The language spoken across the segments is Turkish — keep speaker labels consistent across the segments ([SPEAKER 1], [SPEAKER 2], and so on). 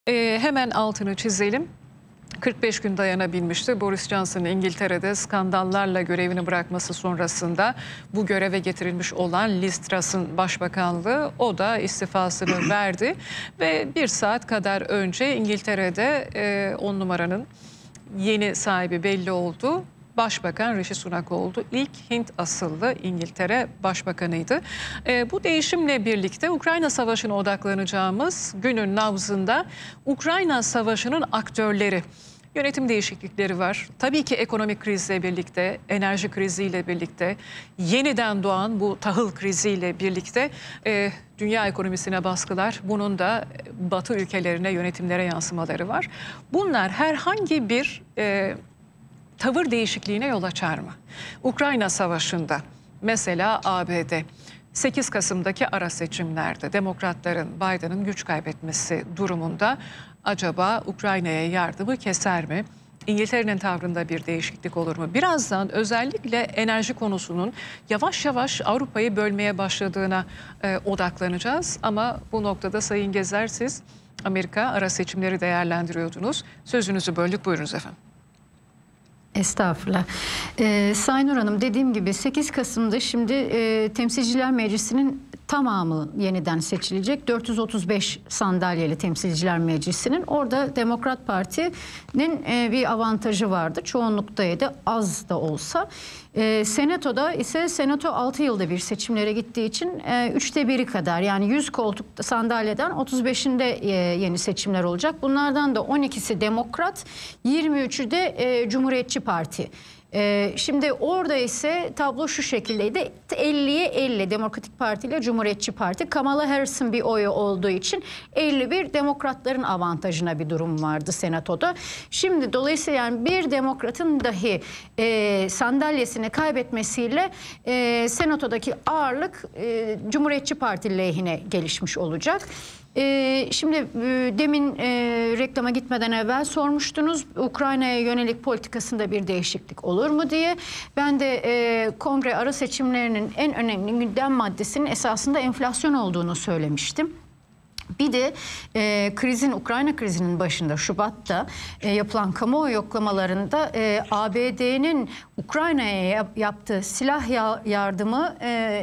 [SPEAKER 1] Hemen altını çizelim. 45 gün dayanabilmişti. Boris Johnson'ın İngiltere'de skandallarla görevini bırakması sonrasında bu göreve getirilmiş olan Liz Truss'ın başbakanlığı, o da istifasını verdi. Ve bir saat kadar önce İngiltere'de 10 numaranın yeni sahibi belli oldu. Başbakan Rishi Sunak oldu. İlk Hint asıllı İngiltere Başbakanıydı. Bu değişimle birlikte Ukrayna Savaşı'na odaklanacağımız günün nabzında Ukrayna Savaşı'nın aktörleri. Yönetim değişiklikleri var. Tabii ki ekonomik krizle birlikte, enerji kriziyle birlikte, yeniden doğan bu tahıl kriziyle birlikte dünya ekonomisine baskılar. Bunun da Batı ülkelerine, yönetimlere yansımaları var. Bunlar herhangi bir tavır değişikliğine yol açar mı? Ukrayna Savaşı'nda mesela ABD 8 Kasım'daki ara seçimlerde Demokratların Biden'ın güç kaybetmesi durumunda acaba Ukrayna'ya yardımı keser mi? İngiltere'nin tavrında bir değişiklik olur mu? Birazdan özellikle enerji konusunun yavaş yavaş Avrupa'yı bölmeye başladığına odaklanacağız. Ama bu noktada Sayın Gezer, siz Amerika ara seçimleri değerlendiriyordunuz. Sözünüzü böldük, buyurunuz efendim.
[SPEAKER 2] Estağfurullah. Sayın Nur Hanım, dediğim gibi 8 Kasım'da şimdi Temsilciler Meclisi'nin tamamı yeniden seçilecek. 435 sandalyeli Temsilciler Meclisi'nin, orada Demokrat Parti'nin bir avantajı vardı. Çoğunluktaydı, az da olsa. Senato'da ise Senato 6 yılda bir seçimlere gittiği için 3'te 1'i kadar, yani 100 koltuk sandalyeden 35'inde yeni seçimler olacak. Bunlardan da 12'si Demokrat, 23'ü de Cumhuriyetçi Parti. Şimdi orada ise tablo şu şekildeydi: 50'ye 50 Demokratik Parti ile Cumhuriyetçi Parti. Kamala Harris'in bir oyu olduğu için 51 Demokratların avantajına bir durum vardı Senato'da. Şimdi dolayısıyla yani bir Demokrat'ın dahi sandalyesini kaybetmesiyle Senato'daki ağırlık Cumhuriyetçi Parti lehine gelişmiş olacak. Şimdi demin reklama gitmeden evvel sormuştunuz, Ukrayna'ya yönelik politikasında bir değişiklik olur mu diye. Ben de kongre ara seçimlerinin en önemli gündem maddesinin esasında enflasyon olduğunu söylemiştim. Bir de Ukrayna krizinin başında Şubat'ta yapılan kamuoyu yoklamalarında ABD'nin Ukrayna'ya yaptığı silah yardımı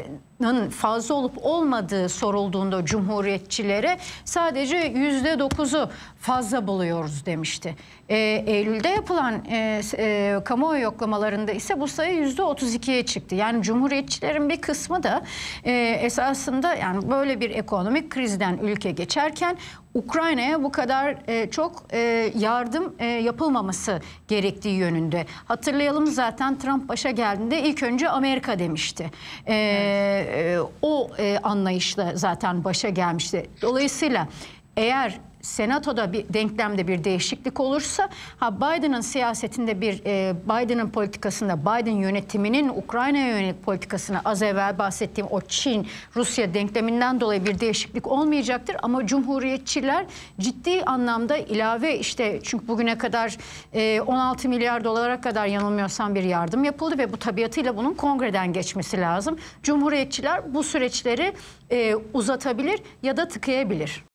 [SPEAKER 2] fazla olup olmadığı sorulduğunda Cumhuriyetçilere sadece %9'u fazla buluyoruz demişti. Eylül'de yapılan kamuoyu yoklamalarında ise bu sayı %32'ye çıktı. Yani Cumhuriyetçilerin bir kısmı da esasında yani böyle bir ekonomik krizden ülke geçerken Ukrayna'ya bu kadar çok yardım yapılmaması gerektiği yönünde. Hatırlayalım, zaten Trump başa geldiğinde ilk önce Amerika demişti. O anlayışla zaten başa gelmişti. Dolayısıyla eğer Senato'da bir denklemde bir değişiklik olursa, Biden'ın siyasetinde Biden'ın politikasında, Biden yönetiminin Ukrayna'ya yönelik politikasına az evvel bahsettiğim o Çin-Rusya denkleminden dolayı bir değişiklik olmayacaktır. Ama Cumhuriyetçiler ciddi anlamda ilave, işte çünkü bugüne kadar 16 milyar dolara kadar yanılmıyorsam bir yardım yapıldı ve bu tabiatıyla bunun kongreden geçmesi lazım. Cumhuriyetçiler bu süreçleri uzatabilir ya da tıkayabilir.